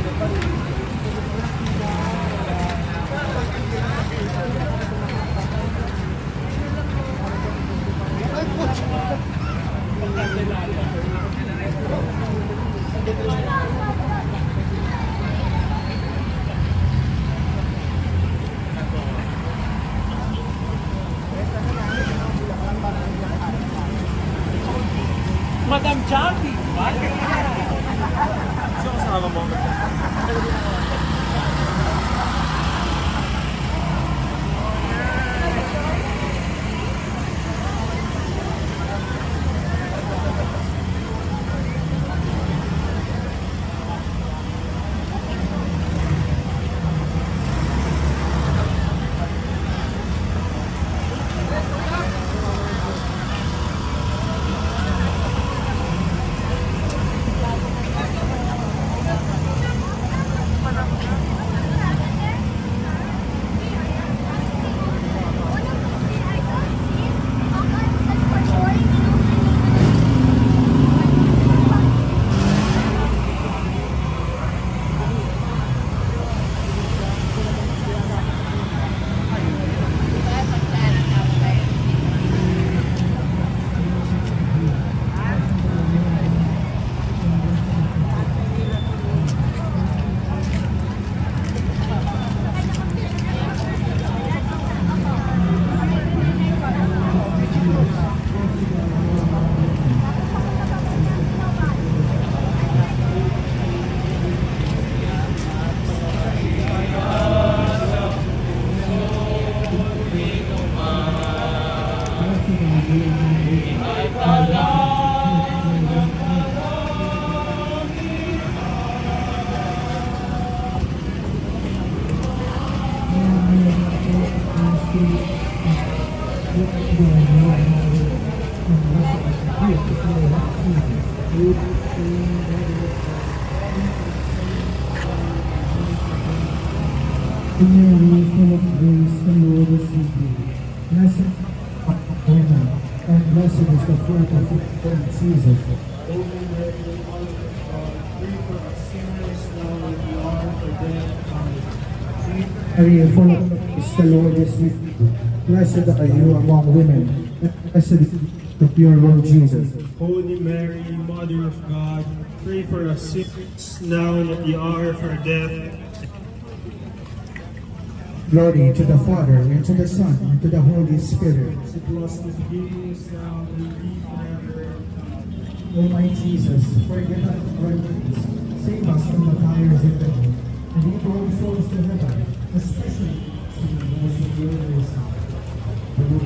Madam Jackie, bakit? Sino kasama mo? Mary, full of grace, the Lord is with thee. Blessed art thou among women, and blessed is the fruit of thy womb, Jesus. Holy Mary, Mother of God, pray for us sinners now and at the hour of our death. Amen. Mary, full of grace, the Lord is with thee. Blessed are you among women, and blessed is the pure womb, Jesus. Holy Mary, Mother of God, pray for us sinners now and at the hour of our death. Glory to the Father, and to the Son, and to the Holy Spirit. As it was in the beginning, is now, and will be forever. O my Jesus, forgive us our sins, save us from the fires of hell, and lead all souls to heaven, especially to the most of your mercy.